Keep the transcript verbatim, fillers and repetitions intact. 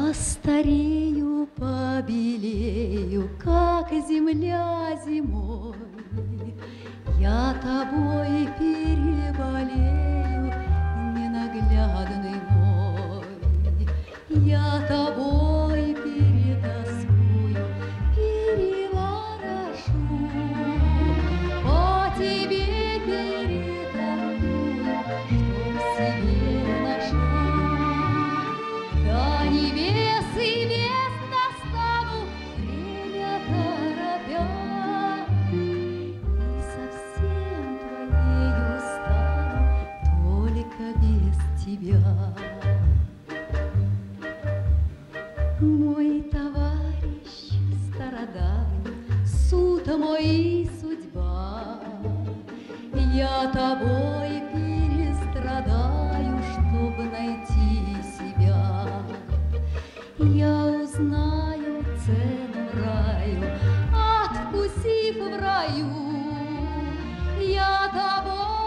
Постарею, побелею, как земля зимой. Я тобой переболею, ненаглядный мой. Я тобой перетаскую, переворошу, по тебе перетолкую, чтоб себе нашел. До небес и мест достану, время торопя, и совсем твоею стану, только без тебя. Мой товарищ стародавний, суд мой и судьба, я тобой перестрадаю, чтобы найти себя. Я узнаю цену раю, откусив в раю, я тобой